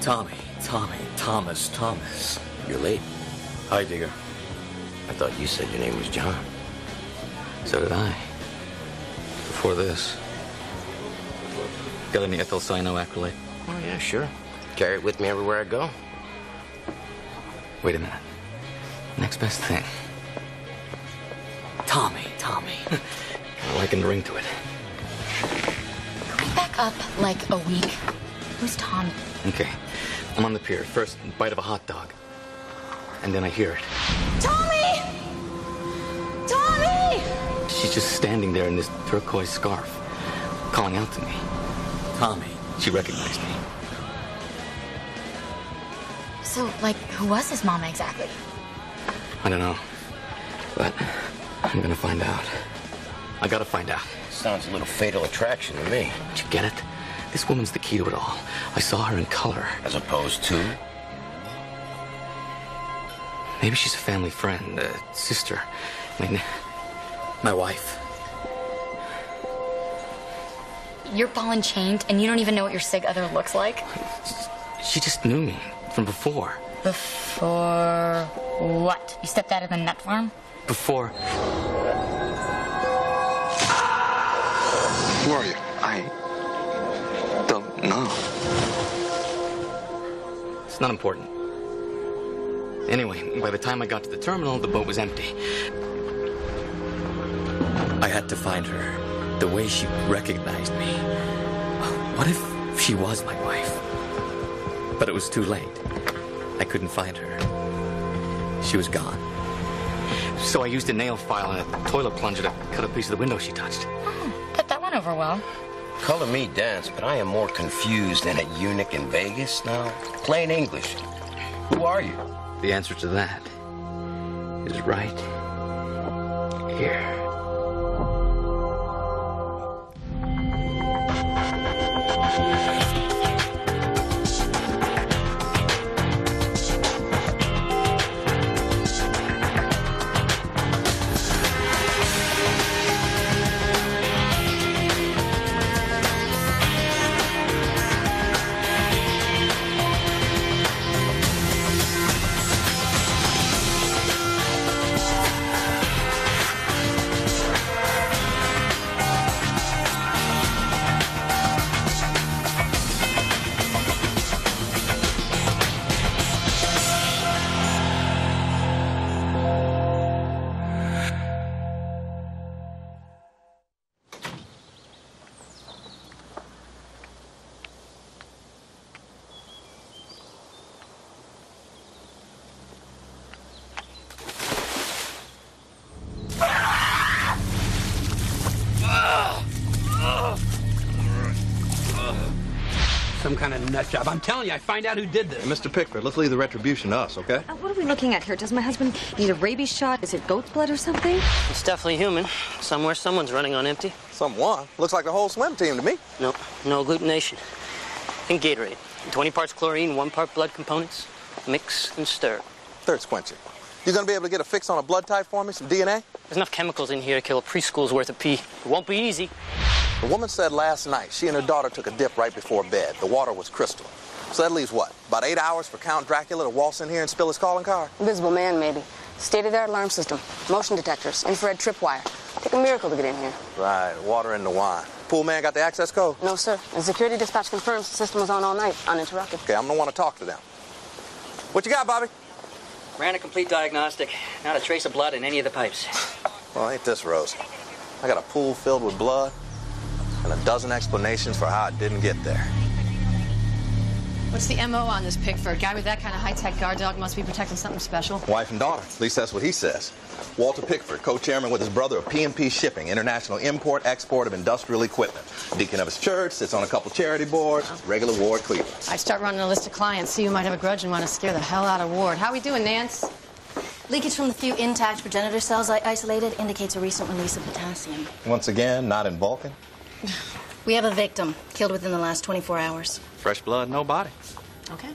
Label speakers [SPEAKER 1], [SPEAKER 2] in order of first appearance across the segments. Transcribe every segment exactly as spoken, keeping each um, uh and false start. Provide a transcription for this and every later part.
[SPEAKER 1] Tommy, Tommy, Thomas, Thomas.
[SPEAKER 2] You're late.
[SPEAKER 1] Hi, Digger.
[SPEAKER 2] I thought you said your name was John.
[SPEAKER 3] So did I. Before this. Got any ethyl cyanoacrylate?
[SPEAKER 2] Oh, yeah, sure. Carry it with me everywhere I go.
[SPEAKER 3] Wait a minute. Next best thing.
[SPEAKER 1] Tommy, Tommy.
[SPEAKER 3] I liken the ring to it.
[SPEAKER 4] Can we back up like a week? Who's Tom?
[SPEAKER 3] Okay. I'm on the pier. First, bite of a hot dog. And then I hear it.
[SPEAKER 4] Tommy! Tommy!
[SPEAKER 3] She's just standing there in this turquoise scarf, calling out to me.
[SPEAKER 1] Tommy.
[SPEAKER 3] She recognized me.
[SPEAKER 4] So, like, who was his mama exactly?
[SPEAKER 3] I don't know. But I'm gonna find out. I gotta find out.
[SPEAKER 2] Sounds a little Fatal Attraction to me.
[SPEAKER 3] Did you get it? This woman's the key to it all. I saw her in color.
[SPEAKER 2] As opposed to?
[SPEAKER 3] Maybe she's a family friend, a sister. I mean,
[SPEAKER 1] my wife.
[SPEAKER 4] You're ball and chained, and you don't even know what your sig other looks like?
[SPEAKER 3] She just knew me from before.
[SPEAKER 4] Before what? You stepped out of the nut farm?
[SPEAKER 3] Before.
[SPEAKER 5] Who are you?
[SPEAKER 3] I don't know. It's not important. Anyway, by the time I got to the terminal, the boat was empty.
[SPEAKER 1] I had to find her. The way she recognized me. What if she was my wife? But it was too late. I couldn't find her. She was gone.
[SPEAKER 3] So I used a nail file and a toilet plunger to cut a piece of the window she touched.
[SPEAKER 4] Oh, bet that went over well.
[SPEAKER 2] Color me dense, but I am more confused than a eunuch in Vegas now. Plain English. Who are you?
[SPEAKER 3] The answer to that is right here.
[SPEAKER 6] Some kind of nut job. I'm telling you, I find out who did this.
[SPEAKER 7] Mister Pickford, let's leave the retribution to us, okay?
[SPEAKER 8] Uh, what are we looking at here? Does my husband need a rabies shot? Is it goat's blood or something?
[SPEAKER 9] It's definitely human. Somewhere someone's running on empty.
[SPEAKER 7] Someone? Looks like the whole swim team to me.
[SPEAKER 9] No, no agglutination. Think Gatorade. twenty parts chlorine, one part blood components. Mix and stir.
[SPEAKER 7] Thirst quenching. You gonna be able to get a fix on a blood type for me, some D N A?
[SPEAKER 9] There's enough chemicals in here to kill a preschool's worth of pee. It won't be easy.
[SPEAKER 7] The woman said last night she and her daughter took a dip right before bed. The water was crystal. So that leaves what? About eight hours for Count Dracula to waltz in here and spill his calling card?
[SPEAKER 10] Invisible man, maybe. State-of-the-art alarm system, motion detectors, infrared tripwire. Take a miracle to get in here.
[SPEAKER 7] Right, water in the wine. Pool man got the access code?
[SPEAKER 10] No, sir. The security dispatch confirms the system was on all night, uninterrupted.
[SPEAKER 7] Okay, I'm gonna want to talk to them. What you got, Bobby?
[SPEAKER 9] Ran a complete diagnostic. Not a trace of blood in any of the pipes.
[SPEAKER 7] Well, ain't this rosy? I got a pool filled with blood and a dozen explanations for how it didn't get there.
[SPEAKER 11] What's the M O on this Pickford? Guy with that kind of high-tech guard dog must be protecting something special.
[SPEAKER 7] Wife and daughter. At least that's what he says. Walter Pickford, co-chairman with his brother of P and P Shipping, international import-export of industrial equipment. Deacon of his church, sits on a couple charity boards, regular Ward Cleveland.
[SPEAKER 11] I'd start running a list of clients, see who might have a grudge and want to scare the hell out of Ward. How we doing, Nance?
[SPEAKER 12] Leakage from the few intact progenitor cells I isolated indicates a recent release of potassium.
[SPEAKER 7] Once again, not in Vulcan.
[SPEAKER 12] We have a victim, killed within the last twenty-four hours.
[SPEAKER 7] Fresh blood, no body.
[SPEAKER 12] Okay.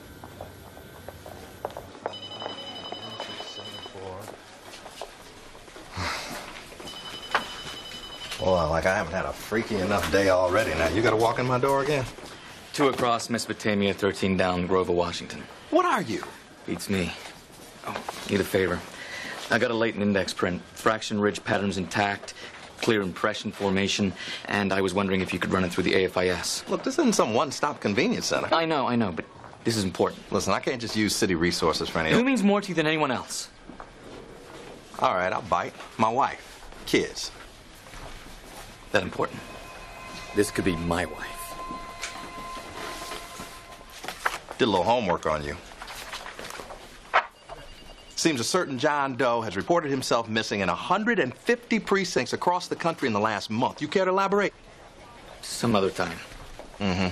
[SPEAKER 7] Well, like I haven't had a freaky enough day already. Now, you gotta walk in my door again?
[SPEAKER 3] Two across Mesopotamia, thirteen down Grover, Washington.
[SPEAKER 7] What are you?
[SPEAKER 3] Beats me. Oh, need a favor. I got a latent index print. Fraction ridge patterns intact, clear impression formation, and I was wondering if you could run it through the A F I S.
[SPEAKER 7] Look, this isn't some one-stop convenience center.
[SPEAKER 3] I know, I know, but this is important.
[SPEAKER 7] Listen, I can't just use city resources for any...
[SPEAKER 3] Who means more to you than anyone else?
[SPEAKER 7] All right, I'll bite. My wife. Kids.
[SPEAKER 3] That important?
[SPEAKER 1] This could be my wife.
[SPEAKER 7] Did a little homework on you. Seems a certain John Doe has reported himself missing in one hundred fifty precincts across the country in the last month. You care to elaborate?
[SPEAKER 3] Some other time.
[SPEAKER 7] Mm-hmm.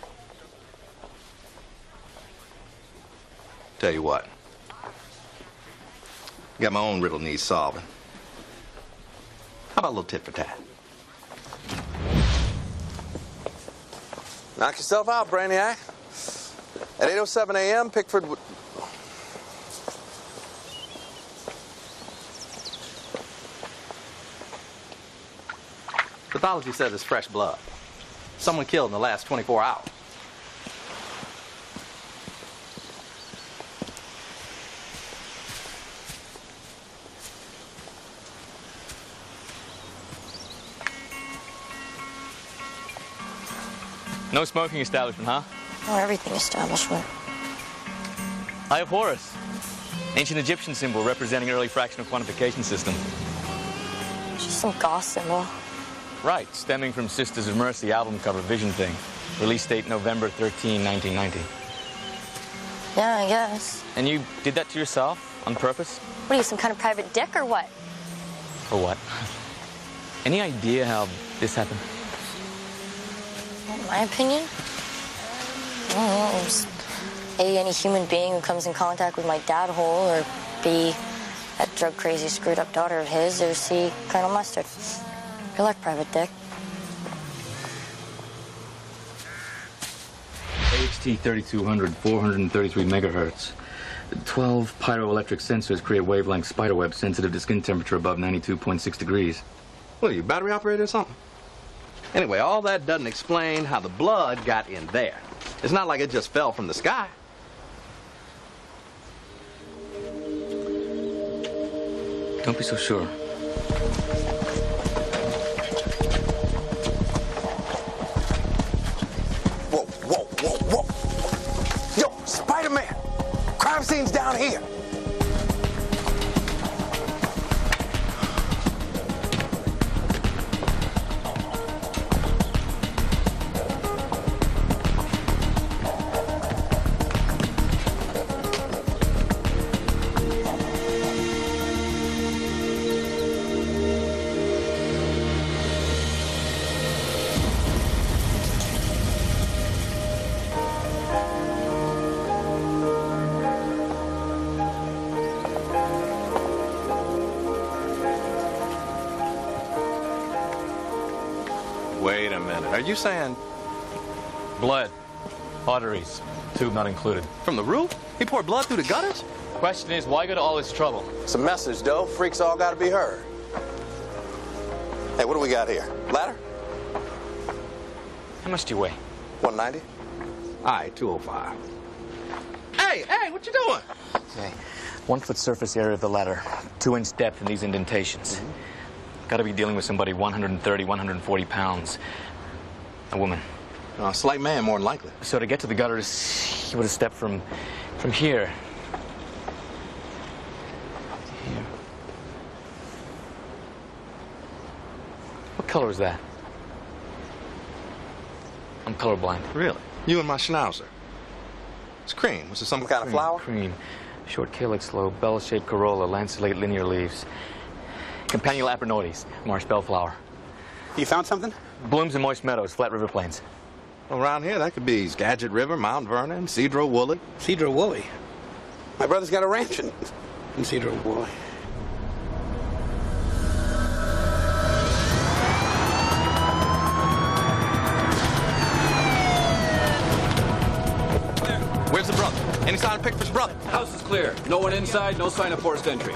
[SPEAKER 7] Tell you what. Got my own riddle needs solving. How about a little tit for tat?
[SPEAKER 5] Knock yourself out, Brainiac. At eight oh seven a m, Pickford would...
[SPEAKER 7] Pathology says it's fresh blood. Someone killed in the last twenty-four hours.
[SPEAKER 3] No smoking establishment, huh?
[SPEAKER 12] Not everything establishment.
[SPEAKER 3] Eye of Horus. Ancient Egyptian symbol representing early fractional quantification system.
[SPEAKER 12] Just some goth symbol.
[SPEAKER 3] Right, stemming from Sisters of Mercy album cover Vision Thing. Release date November thirteenth, nineteen ninety.
[SPEAKER 12] Yeah, I guess.
[SPEAKER 3] And you did that to yourself on purpose?
[SPEAKER 12] What are you, some kind of private dick or what?
[SPEAKER 3] For what? Any idea how this happened?
[SPEAKER 12] In my opinion? I don't know. Just A, any human being who comes in contact with my dad hole, or B, that drug-crazy, screwed-up daughter of his, or C, Colonel Mustard. Good luck, Private Dick.
[SPEAKER 3] A H T thirty-two hundred, four hundred thirty-three megahertz. twelve pyroelectric sensors create wavelength spiderweb sensitive to skin temperature above ninety-two point six degrees.
[SPEAKER 7] What are you, battery operated or something? Anyway, all that doesn't explain how the blood got in there. It's not like it just fell from the sky.
[SPEAKER 3] Don't be so sure.
[SPEAKER 5] Whoa, whoa, whoa, whoa. Yo, Spider-Man! Crime scene's down here.
[SPEAKER 7] Wait a minute. Are you saying...
[SPEAKER 3] Blood. Arteries. Tube not included.
[SPEAKER 7] From the roof? He poured blood through the gutters?
[SPEAKER 3] Question is, why go to all this trouble?
[SPEAKER 5] It's a message, Doe. Freaks all gotta be heard. Hey, what do we got here? Ladder?
[SPEAKER 3] How much do you weigh?
[SPEAKER 5] one ninety.
[SPEAKER 7] All right, two oh five. Hey, hey, what you doing?
[SPEAKER 3] Okay. One foot surface area of the ladder. Two inch depth in these indentations. Mm-hmm. Gotta be dealing with somebody one hundred thirty, one hundred forty pounds. A woman.
[SPEAKER 7] Uh, a slight man, more than likely.
[SPEAKER 3] So to get to the gutters, he would have stepped from, from here. to Here. What color is that? I'm colorblind.
[SPEAKER 7] Really? You and my schnauzer. It's cream. Was it some,
[SPEAKER 5] Some kind of flower?
[SPEAKER 3] Cream. Short calyx lobe, bell-shaped corolla, lanceolate linear leaves. Campanula apronoides, marsh bellflower.
[SPEAKER 6] You found something?
[SPEAKER 3] Blooms in moist meadows, flat river plains.
[SPEAKER 7] Around here, that could be Skagit River, Mount Vernon, Cedro Woolley.
[SPEAKER 6] Cedro Woolley. My brother's got a ranch in, in Cedro Woolley.
[SPEAKER 7] Where's the brother? Any sign of Pickford's brother?
[SPEAKER 6] House is clear. No one inside, no sign of forced entry.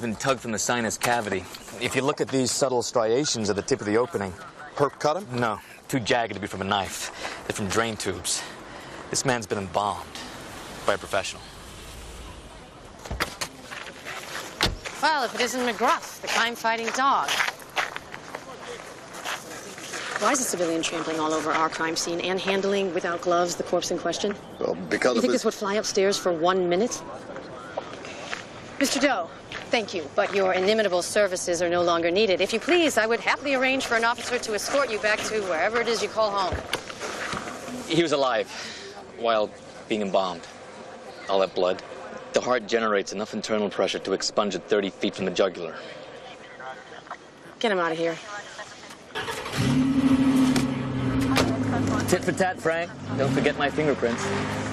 [SPEAKER 3] been tugged from the sinus cavity. If you look at these subtle striations at the tip of the opening...
[SPEAKER 6] Herc cut him?
[SPEAKER 3] No, too jagged to be from a knife. They're from drain tubes. This man's been embalmed by a professional.
[SPEAKER 11] Well, if it isn't McGruff, the crime-fighting dog. Why is a civilian trampling all over our crime scene and handling without gloves the corpse in question?
[SPEAKER 6] Well, because
[SPEAKER 11] You
[SPEAKER 6] of
[SPEAKER 11] think
[SPEAKER 6] his...
[SPEAKER 11] this would fly upstairs for one minute? Mister Doe, thank you, but your inimitable services are no longer needed. If you please, I would happily arrange for an officer to escort you back to wherever it is you call home.
[SPEAKER 3] He was alive while being embalmed. All that blood. The heart generates enough internal pressure to expunge it thirty feet from the jugular.
[SPEAKER 11] Get him out of here.
[SPEAKER 3] Tit for tat, Frank. Don't forget my fingerprints.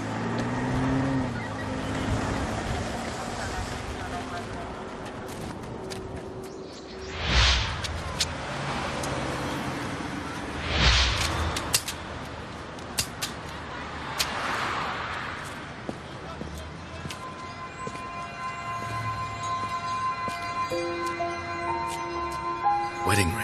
[SPEAKER 1] Wedding rings.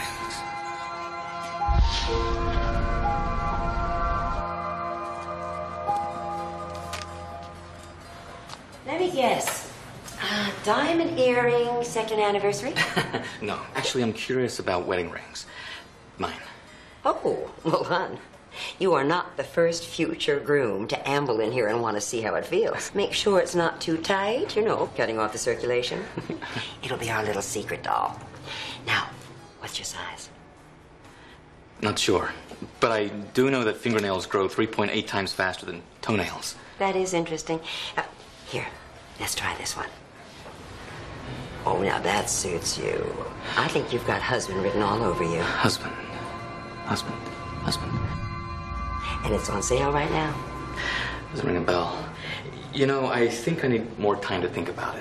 [SPEAKER 13] Let me guess. Uh, diamond earring, second anniversary?
[SPEAKER 3] No, actually, I'm curious about wedding rings. Mine.
[SPEAKER 13] Oh, well, hon. You are not the first future groom to amble in here and want to see how it feels. Make sure it's not too tight, you know, cutting off the circulation. It'll be our little secret doll. Now, what's your size?
[SPEAKER 3] Not sure. But I do know that fingernails grow three point eight times faster than toenails.
[SPEAKER 13] That is interesting. Uh, here, let's try this one. Oh, now that suits you. I think you've got husband written all over you.
[SPEAKER 3] Husband. Husband. Husband.
[SPEAKER 13] And it's on sale right now.
[SPEAKER 3] Doesn't ring a bell. You know, I think I need more time to think about it.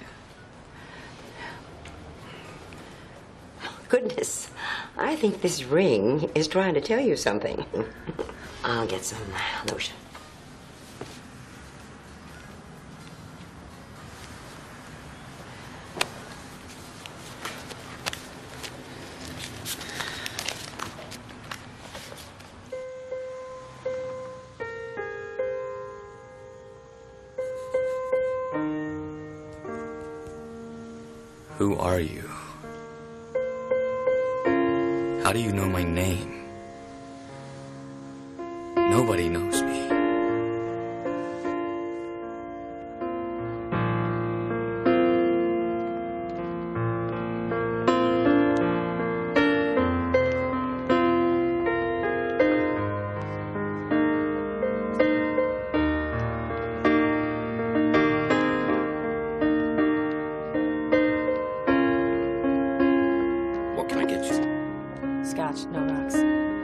[SPEAKER 13] Goodness, I think this ring is trying to tell you something. I'll get some lotion.
[SPEAKER 1] Who are you? How do you know my name? Nobody knows me. What can I get you?
[SPEAKER 11] Scotch, no rocks.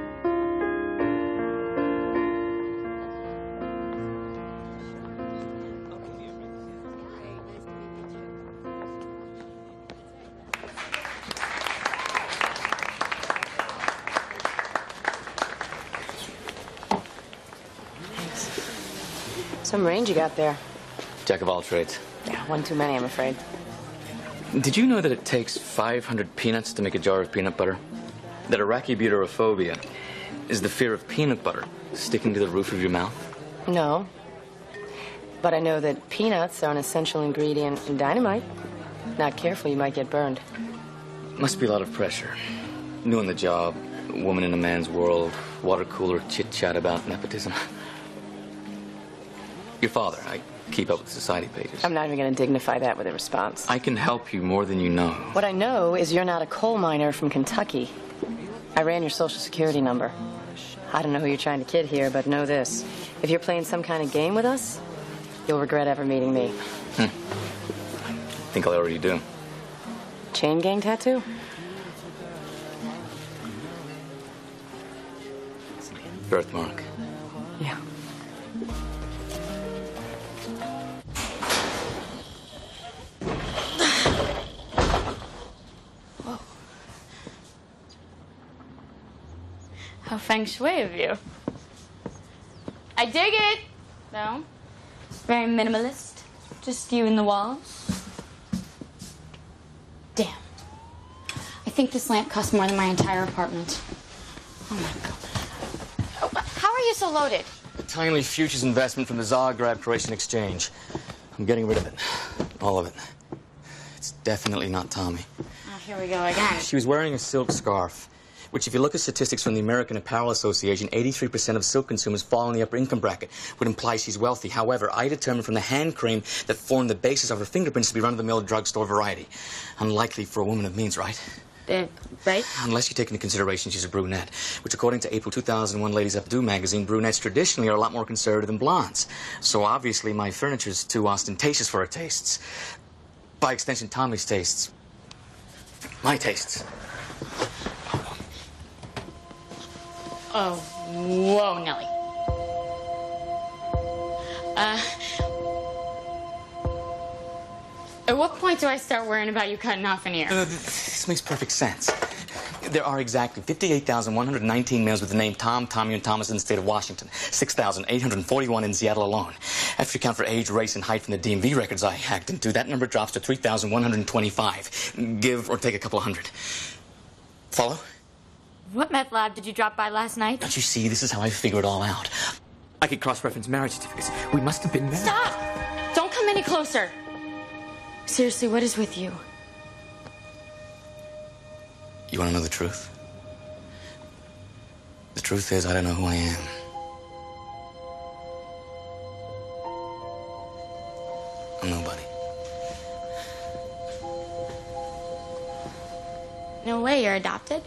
[SPEAKER 11] Some range you got there.
[SPEAKER 3] Jack of all trades.
[SPEAKER 11] Yeah, one too many, I'm afraid.
[SPEAKER 3] Did you know that it takes five hundred peanuts to make a jar of peanut butter? That arachibutyrophobia is the fear of peanut butter sticking to the roof of your mouth?
[SPEAKER 11] No. But I know that peanuts are an essential ingredient in dynamite. Not careful, you might get burned.
[SPEAKER 3] Must be a lot of pressure. New on the job, woman in a man's world, water cooler chit-chat about nepotism. Your father, I keep up with society pages.
[SPEAKER 11] I'm not even going to dignify that with a response.
[SPEAKER 3] I can help you more than you know.
[SPEAKER 11] What I know is you're not a coal miner from Kentucky. I ran your social security number. I don't know who you're trying to kid here, but know this. If you're playing some kind of game with us, you'll regret ever meeting me.
[SPEAKER 3] Hmm. I think I already do.
[SPEAKER 11] Chain gang tattoo?
[SPEAKER 3] Birthmark.
[SPEAKER 11] Yeah.
[SPEAKER 4] How feng shui of you. I dig it. No. Very minimalist. Just you and the walls. think this lamp costs more than my entire apartment. Oh my God. Oh, how are you so loaded?
[SPEAKER 3] A timely futures investment from the Zagreb Croatian Exchange. I'm getting rid of it. All of it. It's definitely not Tommy.
[SPEAKER 4] Oh, here we go again.
[SPEAKER 3] She was wearing a silk scarf, which, if you look at statistics from the American Apparel Association, eighty-three percent of silk consumers fall in the upper income bracket, would imply she's wealthy. However, I determined from the hand cream that formed the basis of her fingerprints to be run-of-the-mill drugstore variety. Unlikely for a woman of means, right?
[SPEAKER 4] Uh, right?
[SPEAKER 3] Unless you take into consideration she's a brunette, which, according to April two thousand one Ladies Up Do magazine, brunettes traditionally are a lot more conservative than blondes. So obviously my furniture's too ostentatious for her tastes. By extension, Tommy's tastes. My tastes.
[SPEAKER 4] Oh, whoa, Nellie. Uh, at what point do I start worrying about you cutting off an ear?
[SPEAKER 3] Uh, this makes perfect sense. There are exactly fifty-eight thousand one hundred nineteen males with the name Tom, Tommy, and Thomas in the state of Washington. six thousand eight hundred forty-one in Seattle alone. After you count for age, race, and height from the D M V records I hacked into, that number drops to three thousand one hundred twenty-five. Give or take a couple hundred. Follow?
[SPEAKER 4] What meth lab did you drop by last night?
[SPEAKER 3] Don't you see? This is how I figure it all out. I could cross-reference marriage certificates. We must have been married.
[SPEAKER 4] Stop! Don't come any closer. Seriously, what is with you?
[SPEAKER 3] You want to know the truth? The truth is, I don't know who I am. I'm nobody.
[SPEAKER 4] No way, you're adopted?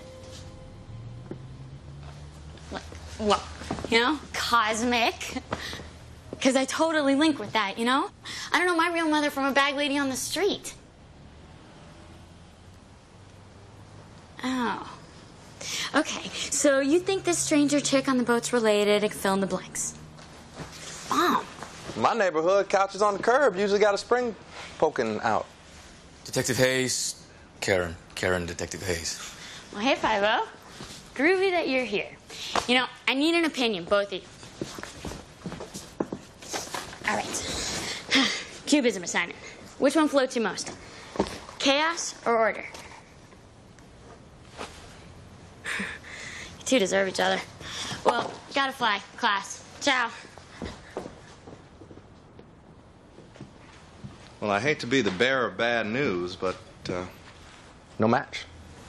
[SPEAKER 4] What? What? You know, cosmic? Because I totally link with that, you know? I don't know my real mother from a bag lady on the street. Oh. Okay, so you think this stranger chick on the boat's related, fill in the blanks. Mom.
[SPEAKER 7] My neighborhood, couches on the curb, usually got a spring poking out.
[SPEAKER 3] Detective Hayes, Karen. Karen, Detective Hayes.
[SPEAKER 4] Well, hey, Five-O. Groovy that you're here. You know, I need an opinion, both of you. All right. Cubism assignment. Which one floats you most? Chaos or order? You two deserve each other. Well, gotta fly. Class. Ciao.
[SPEAKER 7] Well, I hate to be the bearer of bad news, but uh, no match.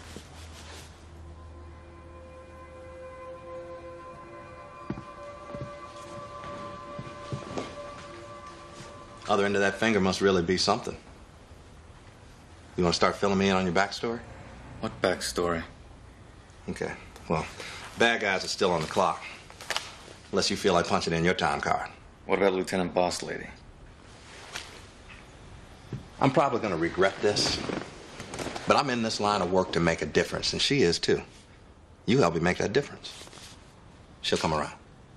[SPEAKER 7] Other end of that finger must really be something. You want to start filling me in on your backstory?
[SPEAKER 3] What backstory?
[SPEAKER 7] Okay. Well, bad guys are still on the clock. Unless you feel like punching in your time card.
[SPEAKER 3] What about Lieutenant Boss Lady?
[SPEAKER 7] I'm probably going to regret this, but I'm in this line of work to make a difference, and she is too. You help me make that difference. She'll come around.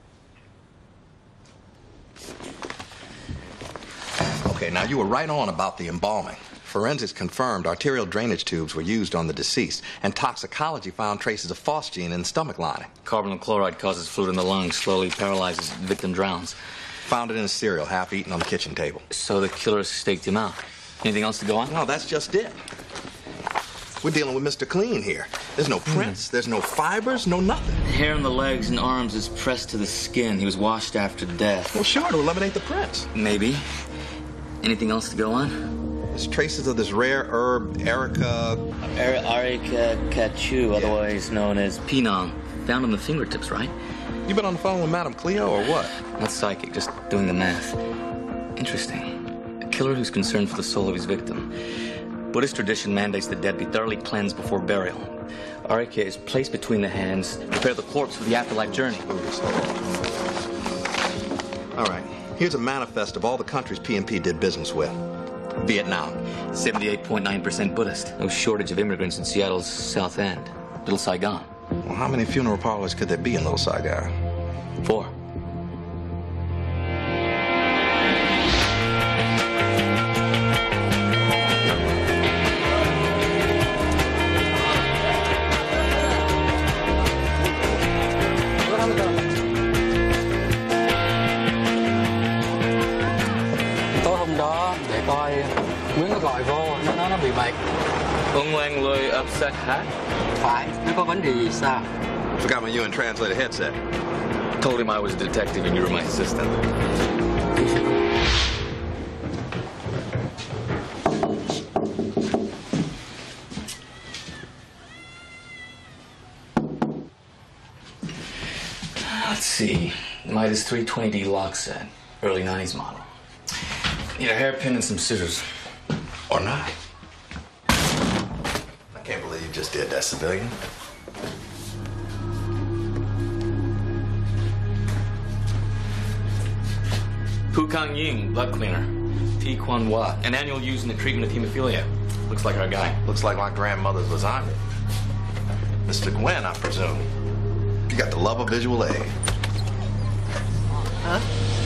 [SPEAKER 7] Okay, now you were right on about the embalming. Forensics confirmed arterial drainage tubes were used on the deceased, and toxicology found traces of phosgene in the stomach lining.
[SPEAKER 3] Carbonyl chloride causes fluid in the lungs, slowly paralyzes, victim drowns.
[SPEAKER 7] Found it in a cereal, half eaten on the kitchen table.
[SPEAKER 3] So the killer staked him out. Anything else to go on?
[SPEAKER 7] No, that's just it. We're dealing with Mister Clean here. There's no prints, mm. there's no fibers, no nothing.
[SPEAKER 3] The hair on the legs and arms is pressed to the skin. He was washed after death.
[SPEAKER 7] Well, sure, to eliminate the prints.
[SPEAKER 3] Maybe. Anything else to go on?
[SPEAKER 7] There's traces of this rare herb, Erica...
[SPEAKER 3] Erica cachu, yeah. Otherwise known as Pinon. Found on the fingertips, right?
[SPEAKER 7] You been on the phone with Madame Cleo, or what?
[SPEAKER 3] Not psychic, just doing the math. Interesting. A killer who's concerned for the soul of his victim. Buddhist tradition mandates the dead be thoroughly cleansed before burial. Areca is placed between the hands to prepare the corpse for the afterlife journey.
[SPEAKER 7] All right. Here's a manifest of all the countries P and P did business with. Vietnam.
[SPEAKER 3] seventy-eight point nine percent Buddhist. No shortage of immigrants in Seattle's South End. Little Saigon.
[SPEAKER 7] Well, how many funeral parlors could there be in Little Saigon?
[SPEAKER 3] Four.
[SPEAKER 14] Tối hôm đó để coi Nguyễn nó gọi vô nó nói nó bị bệnh
[SPEAKER 1] Hung Lang Loi upset hat?
[SPEAKER 9] Phải, nó có vấn đề gì sao?
[SPEAKER 7] Forgot my U N translator headset.
[SPEAKER 1] Told him I was a detective and you were my assistant. Let's see. Midas three twenty D lock set. Early nineties model. Need a hairpin and some scissors.
[SPEAKER 7] Or not. I can't believe you just did that, civilian.
[SPEAKER 1] Pu Kang Ying, blood cleaner. T Quan Hua, an annual use in the treatment of hemophilia. Looks like our guy.
[SPEAKER 7] Looks like my grandmother's lasagna. Mister Gwen, I presume. You got the love of visual aid.
[SPEAKER 9] Huh?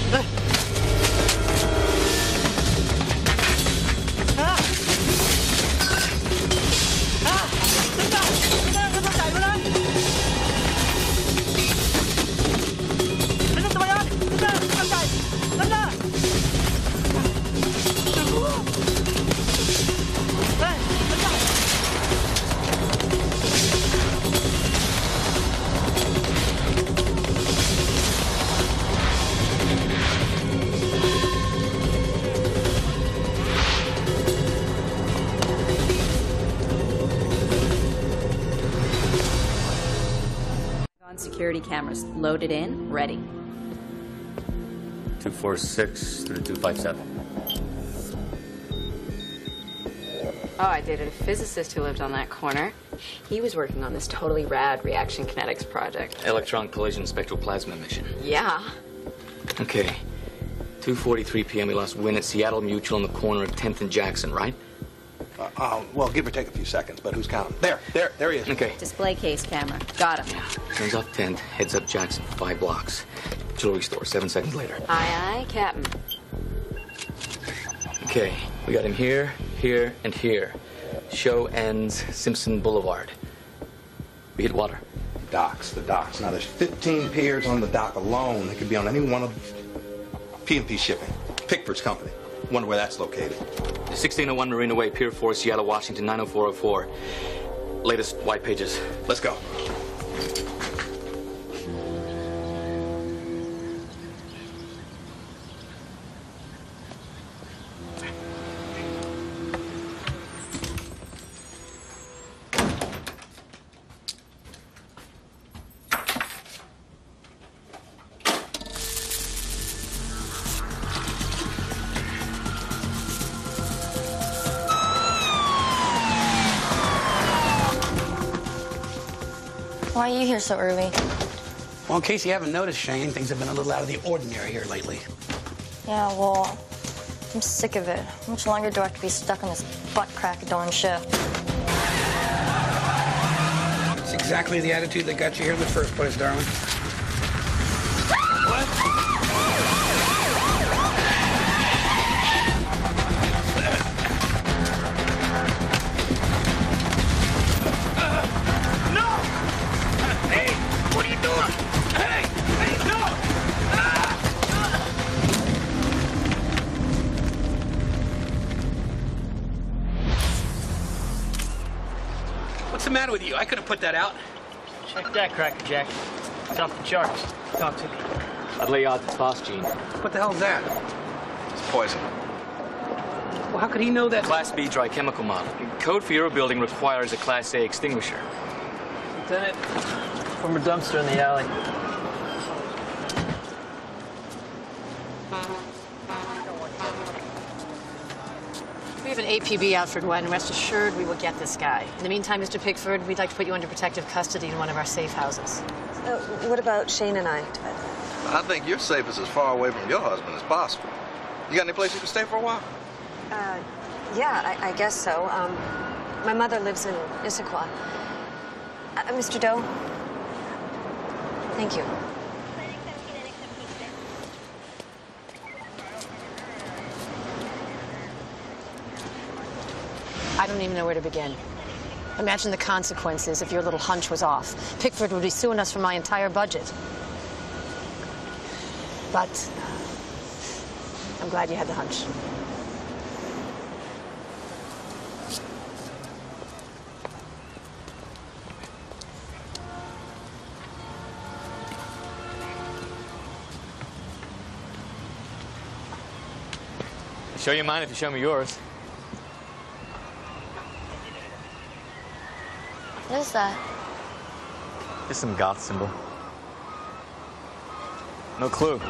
[SPEAKER 14] Security cameras loaded in, ready.
[SPEAKER 1] two four six through two five seven.
[SPEAKER 14] Oh, I dated a physicist who lived on that corner. He was working on this totally rad reaction kinetics project.
[SPEAKER 1] Electron collision spectral plasma emission.
[SPEAKER 14] Yeah.
[SPEAKER 1] Okay. two forty-three p m we lost Wynn at Seattle Mutual on the corner of tenth and Jackson, right?
[SPEAKER 6] Uh, um, well, give or take a few seconds, but who's counting? There, there, there he is.
[SPEAKER 1] Okay.
[SPEAKER 14] Display case camera. Got him.
[SPEAKER 1] Yeah. Turns off tenth, heads up Jackson, five blocks. Jewelry store, seven seconds later.
[SPEAKER 14] Aye, aye, Captain.
[SPEAKER 1] Okay, we got him here, here, and here. Show ends Simpson Boulevard. We hit water.
[SPEAKER 6] Docks, the docks. Now, there's fifteen piers on the dock alone. They could be on any one of P and P Shipping, Pickford's company. Wonder where that's located.
[SPEAKER 1] sixteen oh one Marina Way, Pier four, Seattle, Washington, nine oh four oh four. Latest white pages.
[SPEAKER 6] Let's go.
[SPEAKER 12] Why are you here so early?
[SPEAKER 6] Well, in case you haven't noticed, Shane, things have been a little out of the ordinary here lately.
[SPEAKER 12] Yeah, well, I'm sick of it. How much longer do I have to be stuck on this butt crack of dawn shift?
[SPEAKER 6] It's exactly the attitude that got you here in the first place, darling. What's the matter with you? I could have put that out.
[SPEAKER 9] Check that, Cracker Jack. It's off the charts. Talk to me.
[SPEAKER 1] I'd lay odds it's phosgene.
[SPEAKER 6] What the hell is that?
[SPEAKER 7] It's poison.
[SPEAKER 6] Well, how could he know that?
[SPEAKER 1] Class B dry chemical model. Code for your building requires a Class A extinguisher.
[SPEAKER 9] Lieutenant, from a dumpster in the alley.
[SPEAKER 15] We have an A P B out for Gwen. Rest assured we will get this guy. In the meantime, Mister Pickford, we'd like to put you under protective custody in one of our safe houses.
[SPEAKER 8] Uh, what about Shane and I?
[SPEAKER 7] I think your safe is as far away from your husband as possible. You got any place you can stay for a while?
[SPEAKER 8] Uh, yeah, I, I guess so. Um, my mother lives in Issaquah. Uh, Mister Doe? Thank you.
[SPEAKER 15] I don't even know where to begin. Imagine the consequences if your little hunch was off. Pickford would be suing us for my entire budget. But I'm glad you had the hunch.
[SPEAKER 3] Show you mine if you show me yours.
[SPEAKER 12] What is that?
[SPEAKER 3] Just some goth symbol. No clue.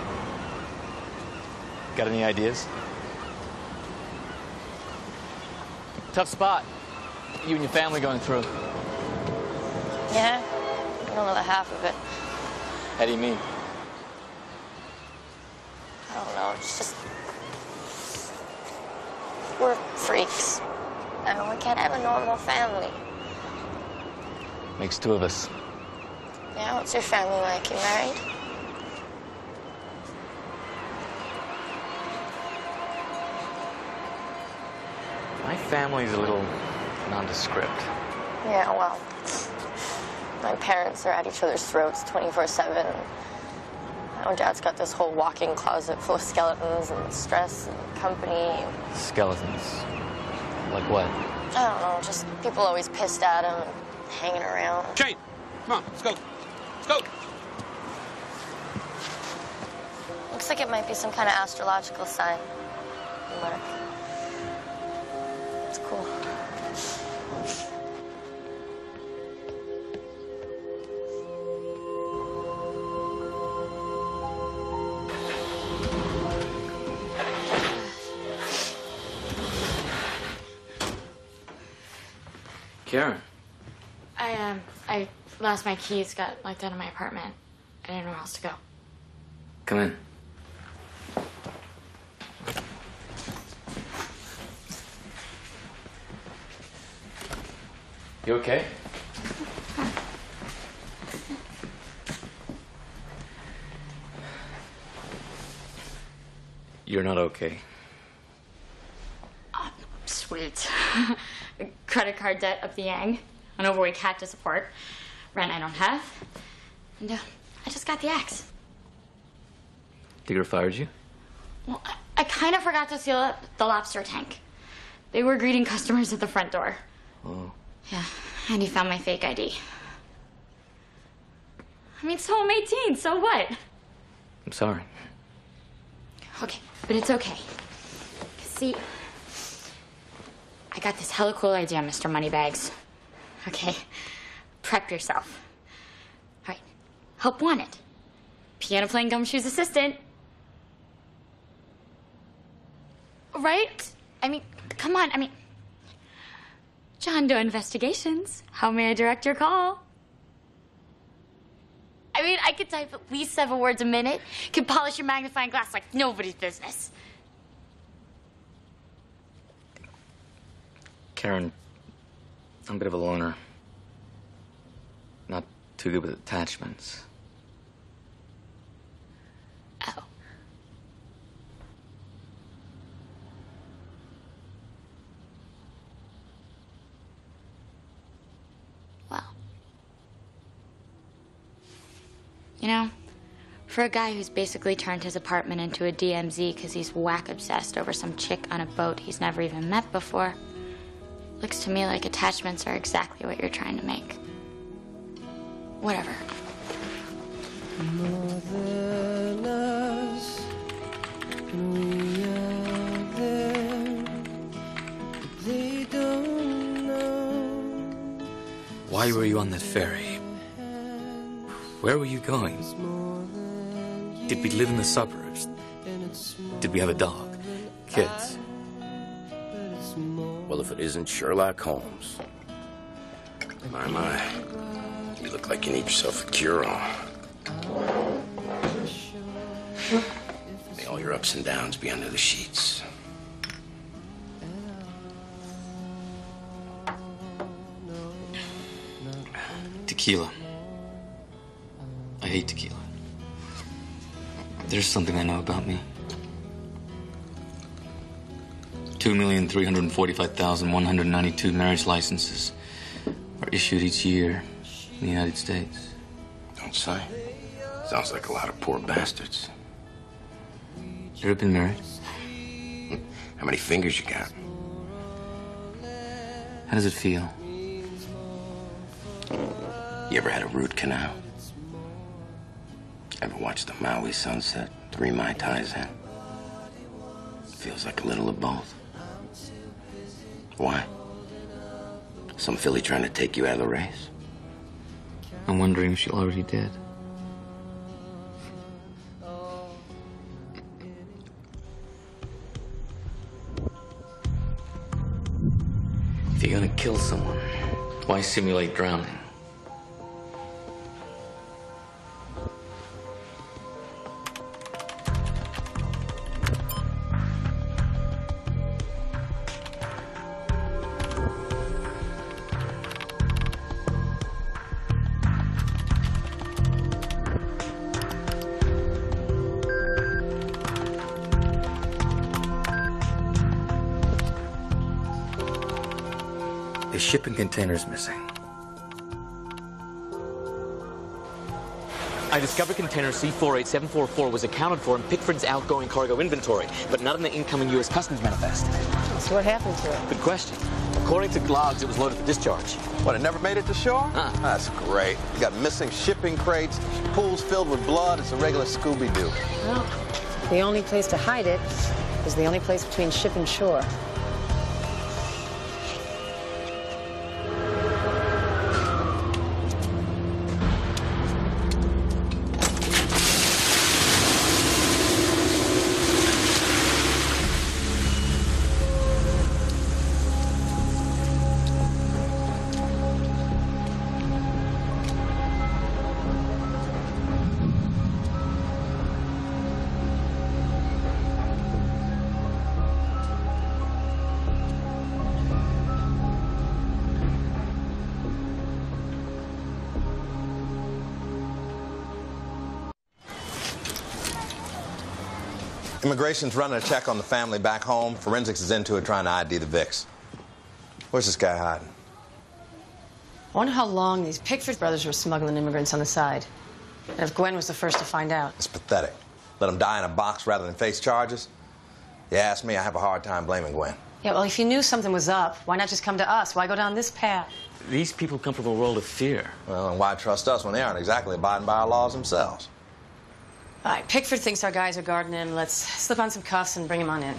[SPEAKER 3] Got any ideas? Tough spot. You and your family going through.
[SPEAKER 12] Yeah? I don't know the half of it.
[SPEAKER 3] How do you mean?
[SPEAKER 12] I don't know. It's just... We're freaks. I mean, we can't have a normal family.
[SPEAKER 3] Makes two of us.
[SPEAKER 12] Yeah, what's your family like? You married?
[SPEAKER 3] My family's a little nondescript.
[SPEAKER 12] Yeah, well, my parents are at each other's throats twenty-four seven. My dad's got this whole walk-in closet full of skeletons and stress and company.
[SPEAKER 3] Skeletons? Like what?
[SPEAKER 12] I don't know, just people always pissed at him and hanging around.
[SPEAKER 5] Jane, come on, let's go. Let's go.
[SPEAKER 12] Looks like it might be some kind of astrological sign. Mark. It's cool.
[SPEAKER 3] Karen.
[SPEAKER 4] I, um, I lost my keys, got locked out of my apartment. I didn't know where else to go.
[SPEAKER 3] Come in. You okay? You're not okay.
[SPEAKER 4] Oh, sweet. Credit card debt up the yang. An overweight cat to support. Rent I don't have. And uh, I just got the axe.
[SPEAKER 3] Digger fired you?
[SPEAKER 4] Well, I, I kind of forgot to seal up the lobster tank. They were greeting customers at the front door.
[SPEAKER 3] Oh.
[SPEAKER 4] Yeah, and he found my fake I D. I mean, so I'm eighteen, so what?
[SPEAKER 3] I'm sorry.
[SPEAKER 4] Okay, but it's okay. See, I got this hella cool idea, Mister Moneybags. Okay, prep yourself. All right, help wanted. Piano playing gumshoes assistant. Right? I mean, come on, I mean... John Doe Investigations. How may I direct your call? I mean, I could type at least seven words a minute, could polish your magnifying glass like nobody's business.
[SPEAKER 3] Karen, I'm a bit of a loner. Not too good with attachments.
[SPEAKER 4] Oh. Well. You know, for a guy who's basically turned his apartment into a D M Z because he's whack-obsessed over some chick on a boat he's never even met before, looks to me like attachments are exactly what you're trying to make. Whatever.
[SPEAKER 16] More than us, we are there, but they don't know.
[SPEAKER 3] Why were you on that ferry? Where were you going? Did we live in the suburbs? Did we have a dog? Kids?
[SPEAKER 2] Well, if it isn't Sherlock Holmes. My, my. You look like you need yourself a cure-all. May all your ups and downs be under the sheets.
[SPEAKER 3] Tequila. I hate tequila. There's something I know about me. Two million three hundred forty-five thousand one hundred ninety-two marriage licenses are issued each year in the United States.
[SPEAKER 2] Don't say. Sounds like a lot of poor bastards.
[SPEAKER 3] You ever been married?
[SPEAKER 2] How many fingers you got?
[SPEAKER 3] How does it feel?
[SPEAKER 2] You ever had a root canal? Ever watched the Maui sunset? Three Mai Tais in? Feels like a little of both. Why? Some filly trying to take you out of the race?
[SPEAKER 1] I'm wondering if she already did. If you're gonna kill someone, why simulate drowning? The shipping container's missing.
[SPEAKER 3] I discovered container C four eight seven four four was accounted for in Pickford's outgoing cargo inventory, but not in the incoming U S Customs manifest.
[SPEAKER 10] So what happened to it?
[SPEAKER 3] Good question. According to logs, it was loaded for discharge.
[SPEAKER 7] What, it never made it to shore?
[SPEAKER 3] Uh.
[SPEAKER 7] That's great. You got missing shipping crates, pools filled with blood. It's a regular Scooby-Doo.
[SPEAKER 10] Well, the only place to hide it is the only place between ship and shore.
[SPEAKER 7] Immigration's running a check on the family back home. Forensics is into it trying to I D the Vicks. Where's this guy hiding?
[SPEAKER 10] I wonder how long these Pickford brothers were smuggling immigrants on the side. And if Gwen was the first to find out.
[SPEAKER 7] It's pathetic. Let him die in a box rather than face charges. You ask me, I have a hard time blaming Gwen.
[SPEAKER 10] Yeah, well, if you knew something was up, why not just come to us? Why go down this path?
[SPEAKER 3] These people come from a world of fear.
[SPEAKER 7] Well, and why trust us when they aren't exactly abiding by our laws themselves?
[SPEAKER 10] All right, Pickford thinks our guys are guarding him. Let's slip on some cuffs and bring him on in.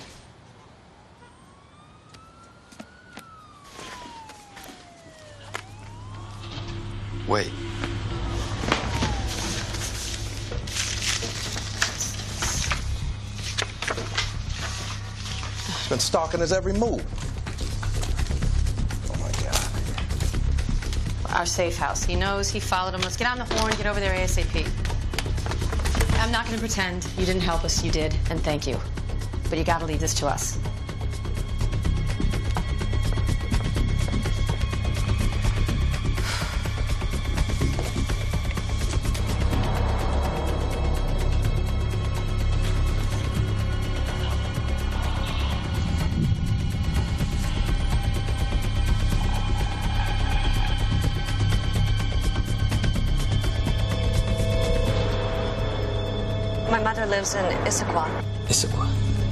[SPEAKER 1] Wait.
[SPEAKER 7] He's been stalking his every move. Oh, my God.
[SPEAKER 10] Our safe house. He knows he followed him. Let's get on the horn, get over there ASAP. I'm not going to pretend you didn't help us. You did, and thank you. But you got to leave this to us.
[SPEAKER 8] My mother lives in Issaquah.
[SPEAKER 1] Issaquah.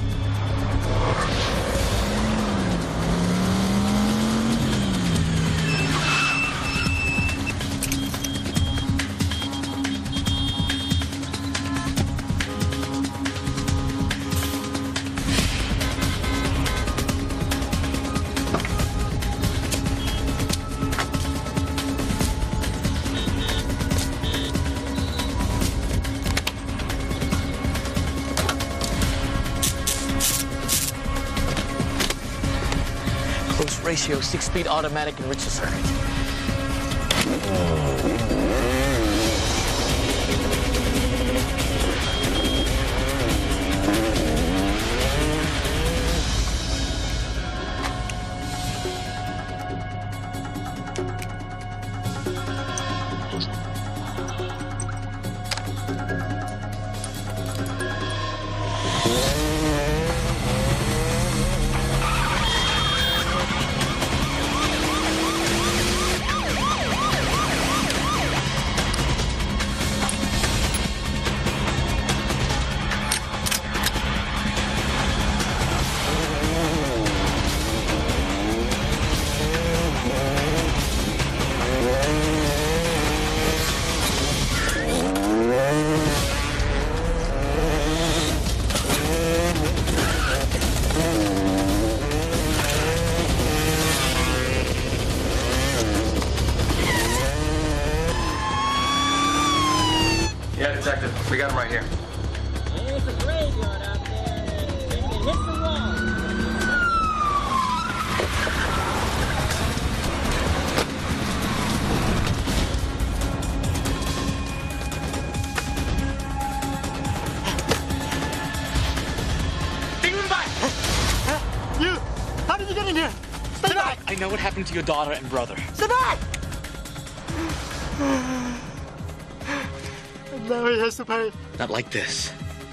[SPEAKER 3] Close ratio, six-speed automatic enricher circuit.
[SPEAKER 16] Yeah.
[SPEAKER 6] Yeah, detective. We got him right here.
[SPEAKER 16] There's a graveyard out there, and it hit the wall.
[SPEAKER 3] You! How did you get in here? Stay back! I know what happened to your daughter and brother. Stay back! And now he has to pay. Not like this.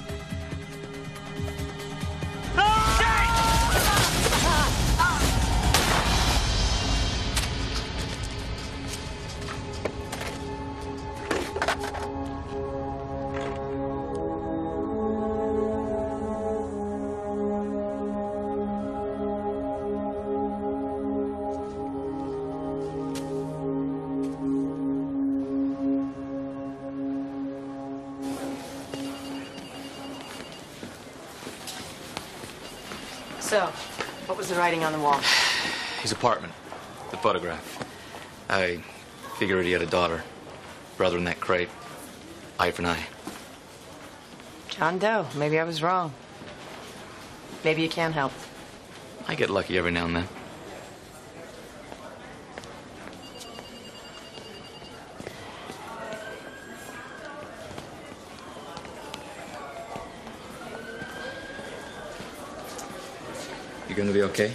[SPEAKER 11] So, what was the writing on the wall?
[SPEAKER 3] His apartment. The photograph. I figured he had a daughter. Brother in that crate. Eye for an eye.
[SPEAKER 11] John Doe. Maybe I was wrong. Maybe you can help.
[SPEAKER 3] I get lucky every now and then. You gonna be okay?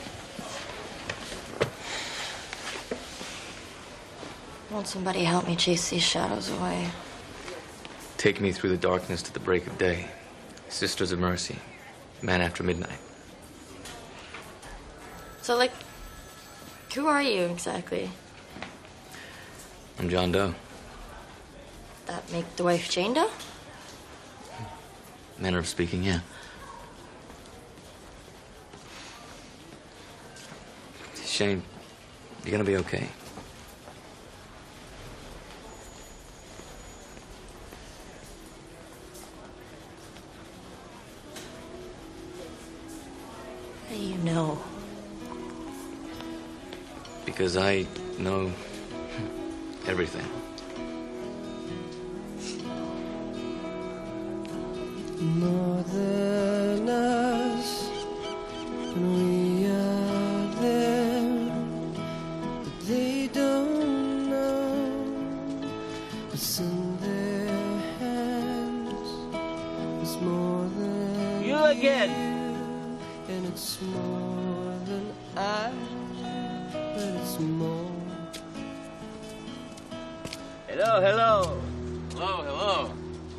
[SPEAKER 12] Won't somebody help me chase these shadows away?
[SPEAKER 3] Take me through the darkness to the break of day. Sisters of Mercy. Man after midnight.
[SPEAKER 12] So, like, who are you exactly?
[SPEAKER 3] I'm John Doe.
[SPEAKER 12] That make the wife Jane Doe?
[SPEAKER 3] Manner of speaking, yeah. Shane, you're gonna be okay.
[SPEAKER 12] How do you know?
[SPEAKER 3] Because I know everything.
[SPEAKER 16] More than us, and we are there, but they don't know what's in their hands. It's more than
[SPEAKER 17] You again.
[SPEAKER 16] you, and it's more than I, but it's more.
[SPEAKER 17] Hello, hello.
[SPEAKER 3] Hello, hello.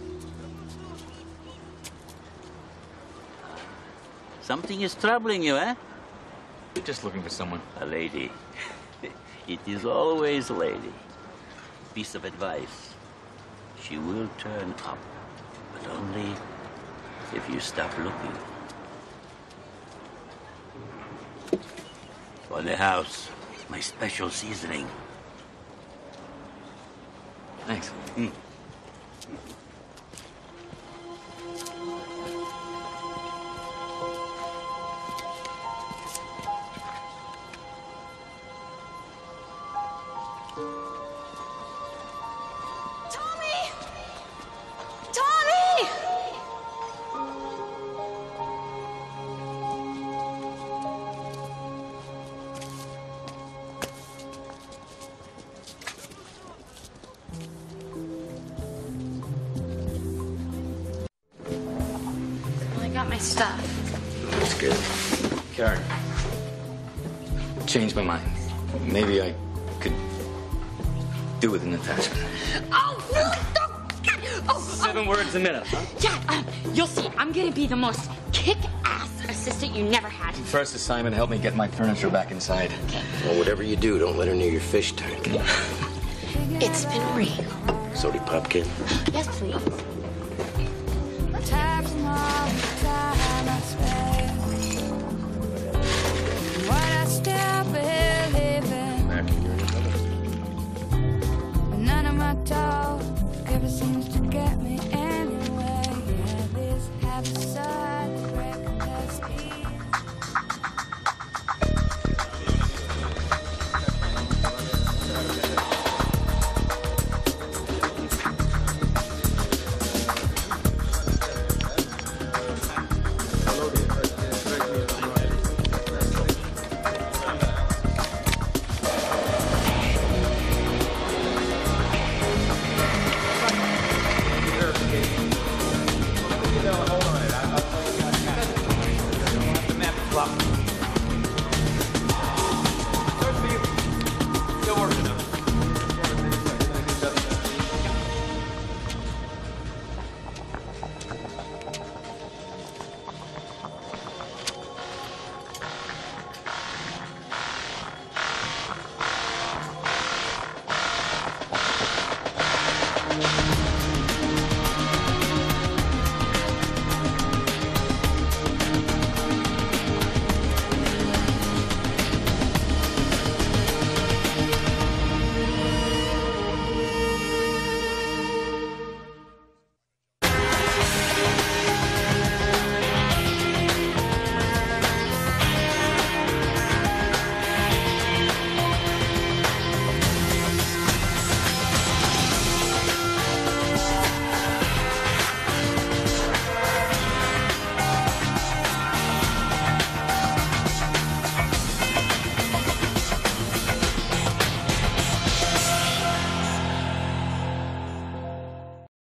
[SPEAKER 17] Something is troubling you, eh?
[SPEAKER 3] Just looking for someone.
[SPEAKER 17] A lady. It is always a lady. Piece of advice. She will turn up, but only if you stop looking. For the house, my special seasoning.
[SPEAKER 3] Thanks.
[SPEAKER 17] Mm.
[SPEAKER 4] Stuff.
[SPEAKER 3] That's good. Karen, changed my mind. Maybe I could do with an attachment.
[SPEAKER 4] Oh, no, no. Oh,
[SPEAKER 3] Seven
[SPEAKER 4] oh.
[SPEAKER 3] words a minute, huh?
[SPEAKER 4] Yeah, um, you'll see. I'm gonna be the most kick-ass assistant you never had.
[SPEAKER 3] First assignment, help me get my furniture back inside.
[SPEAKER 2] Well, whatever you do, don't let her near your fish tank.
[SPEAKER 4] It's been real.
[SPEAKER 2] Sody Pumpkin.
[SPEAKER 4] Yes, please.
[SPEAKER 16] None of my talk ever seems to get me